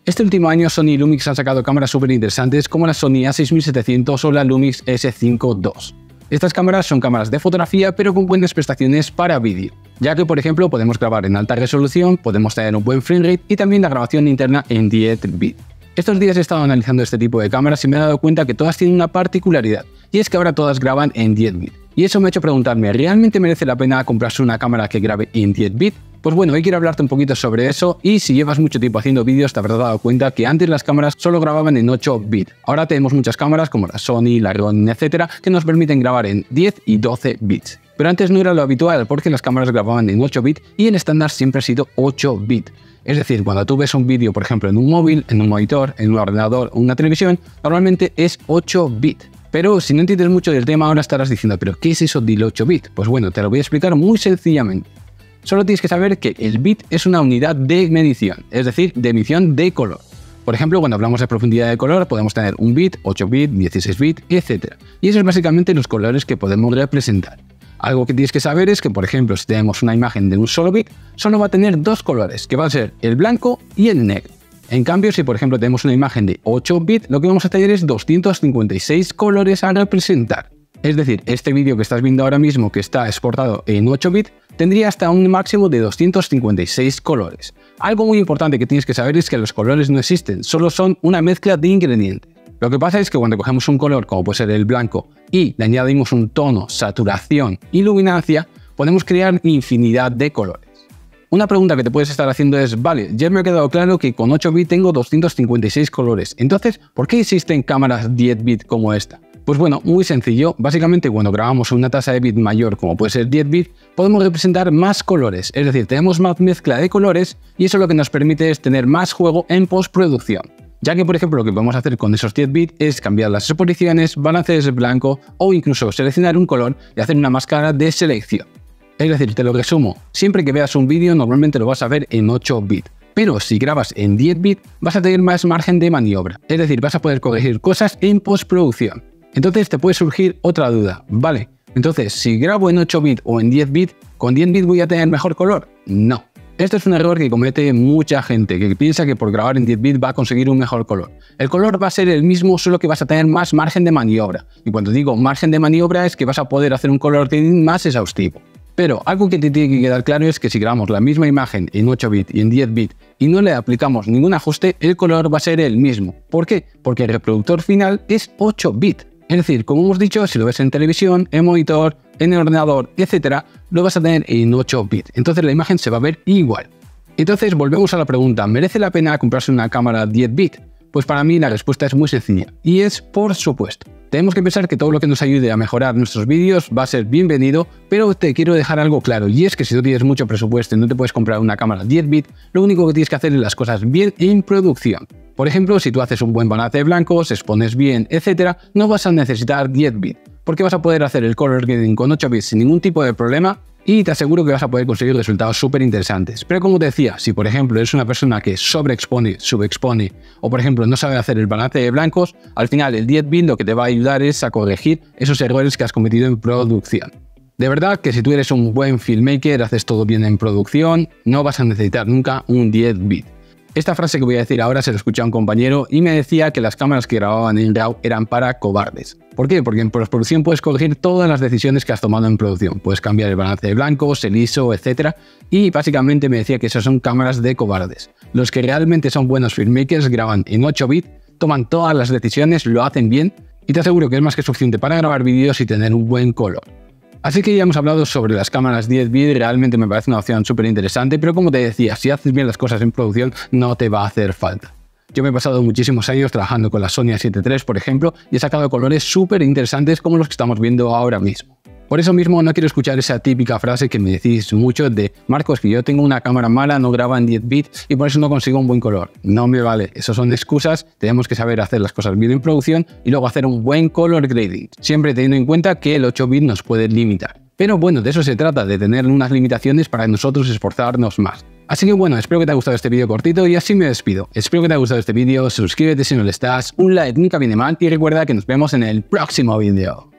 Este último año Sony y Lumix han sacado cámaras súper interesantes como la Sony A6700 o la Lumix S5 II. Estas cámaras son cámaras de fotografía pero con buenas prestaciones para vídeo, ya que por ejemplo podemos grabar en alta resolución, podemos tener un buen frame rate y también la grabación interna en 10 bits. Estos días he estado analizando este tipo de cámaras y me he dado cuenta que todas tienen una particularidad, y es que ahora todas graban en 10 bits. Y eso me ha hecho preguntarme, ¿realmente merece la pena comprarse una cámara que grabe en 10 bits? Pues bueno, hoy quiero hablarte un poquito sobre eso, y si llevas mucho tiempo haciendo vídeos te habrás dado cuenta que antes las cámaras solo grababan en 8 bits. Ahora tenemos muchas cámaras como la Sony, la Ronin, etcétera, que nos permiten grabar en 10 y 12 bits. Pero antes no era lo habitual porque las cámaras grababan en 8 bits y el estándar siempre ha sido 8 bits. Es decir, cuando tú ves un vídeo, por ejemplo, en un móvil, en un monitor, en un ordenador o una televisión, normalmente es 8 bits. Pero si no entiendes mucho del tema, ahora estarás diciendo, ¿pero qué es eso del 8 bits? Pues bueno, te lo voy a explicar muy sencillamente. Solo tienes que saber que el bit es una unidad de medición, es decir, de emisión de color. Por ejemplo, cuando hablamos de profundidad de color, podemos tener 1 bit, 8 bits, 16 bits, etc. Y eso es básicamente los colores que podemos representar. Algo que tienes que saber es que, por ejemplo, si tenemos una imagen de un solo bit, solo va a tener dos colores, que van a ser el blanco y el negro. En cambio, si por ejemplo tenemos una imagen de 8 bits, lo que vamos a tener es 256 colores a representar. Es decir, este vídeo que estás viendo ahora mismo, que está exportado en 8 bits, tendría hasta un máximo de 256 colores. Algo muy importante que tienes que saber es que los colores no existen, solo son una mezcla de ingredientes. Lo que pasa es que cuando cogemos un color, como puede ser el blanco, y le añadimos un tono, saturación y luminancia, podemos crear infinidad de colores. Una pregunta que te puedes estar haciendo es, vale, ya me ha quedado claro que con 8 bits tengo 256 colores, entonces, ¿por qué existen cámaras 10 bits como esta? Pues bueno, muy sencillo, básicamente cuando grabamos una tasa de bit mayor como puede ser 10 bits, podemos representar más colores, es decir, tenemos más mezcla de colores y eso lo que nos permite es tener más juego en postproducción. Ya que, por ejemplo, lo que podemos hacer con esos 10 bits es cambiar las exposiciones, balances de blanco o incluso seleccionar un color y hacer una máscara de selección. Es decir, te lo resumo, siempre que veas un vídeo normalmente lo vas a ver en 8 bits. Pero si grabas en 10 bits vas a tener más margen de maniobra, es decir, vas a poder corregir cosas en postproducción. Entonces te puede surgir otra duda, vale, entonces si grabo en 8 bits o en 10 bits, ¿con 10 bits voy a tener mejor color? No. Esto es un error que comete mucha gente, que piensa que por grabar en 10 bits va a conseguir un mejor color. El color va a ser el mismo, solo que vas a tener más margen de maniobra. Y cuando digo margen de maniobra es que vas a poder hacer un color grading más exhaustivo. Pero algo que te tiene que quedar claro es que si grabamos la misma imagen en 8 bits y en 10 bits y no le aplicamos ningún ajuste, el color va a ser el mismo. ¿Por qué? Porque el reproductor final es 8 bits. Es decir, como hemos dicho, si lo ves en televisión, en monitor, en el ordenador, etc., lo vas a tener en 8 bits. Entonces la imagen se va a ver igual. Entonces volvemos a la pregunta, ¿merece la pena comprarse una cámara 10 bits? Pues para mí la respuesta es muy sencilla, y es por supuesto. Tenemos que pensar que todo lo que nos ayude a mejorar nuestros vídeos va a ser bienvenido, pero te quiero dejar algo claro, y es que si no tienes mucho presupuesto y no te puedes comprar una cámara 10 bits, lo único que tienes que hacer es las cosas bien en producción. Por ejemplo, si tú haces un buen balance de blancos, expones bien, etc., no vas a necesitar 10 bits, porque vas a poder hacer el color grading con 8 bits sin ningún tipo de problema, y te aseguro que vas a poder conseguir resultados súper interesantes. Pero como te decía, si por ejemplo eres una persona que sobreexpone, subexpone, o por ejemplo no sabe hacer el balance de blancos, al final el 10 bit lo que te va a ayudar es a corregir esos errores que has cometido en producción. De verdad que si tú eres un buen filmmaker, haces todo bien en producción, no vas a necesitar nunca un 10 bit. Esta frase que voy a decir ahora se lo escuché a un compañero y me decía que las cámaras que grababan en RAW eran para cobardes. ¿Por qué? Porque en postproducción puedes corregir todas las decisiones que has tomado en producción. Puedes cambiar el balance de blancos, el ISO, etc. Y básicamente me decía que esas son cámaras de cobardes. Los que realmente son buenos filmmakers graban en 8 bits, toman todas las decisiones, lo hacen bien y te aseguro que es más que suficiente para grabar vídeos y tener un buen color. Así que ya hemos hablado sobre las cámaras 10 bits, realmente me parece una opción súper interesante, pero como te decía, si haces bien las cosas en producción no te va a hacer falta. Yo me he pasado muchísimos años trabajando con la Sony A7 III, por ejemplo, y he sacado colores súper interesantes como los que estamos viendo ahora mismo. Por eso mismo no quiero escuchar esa típica frase que me decís mucho de Marcos, que yo tengo una cámara mala, no graba en 10 bits y por eso no consigo un buen color. No me vale, esas son excusas, tenemos que saber hacer las cosas bien en producción y luego hacer un buen color grading, siempre teniendo en cuenta que el 8 bit nos puede limitar. Pero bueno, de eso se trata, de tener unas limitaciones para nosotros esforzarnos más. Así que bueno, espero que te haya gustado este vídeo cortito y así me despido. Espero que te haya gustado este vídeo, suscríbete si no lo estás, un like nunca viene mal y recuerda que nos vemos en el próximo vídeo.